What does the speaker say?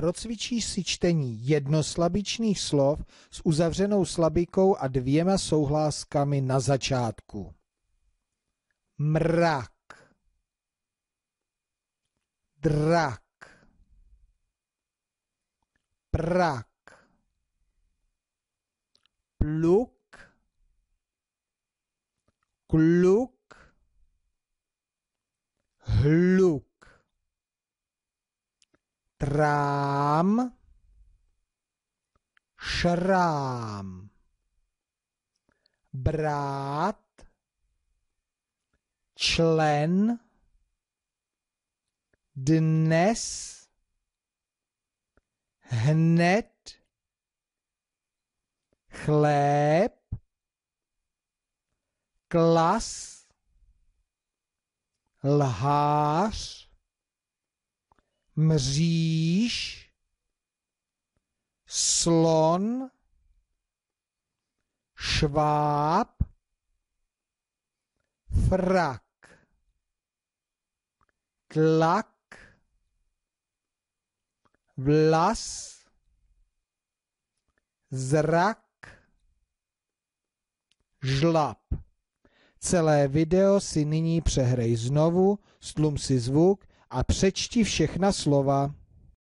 procvičíš si čtení jednoslabičných slov s uzavřenou slabikou a 2 souhláskami na začátku. Mrak, drak, prak, pluk, kluk, hluk, trám, šrám, brát, člen, dnes, hned, chléb, klas, lhář, mříž, slon, šváb, frak, tlak, vlas, zrak, žlab. Celé video si nyní přehrej znovu, stlum si zvuk a přečti všechna slova.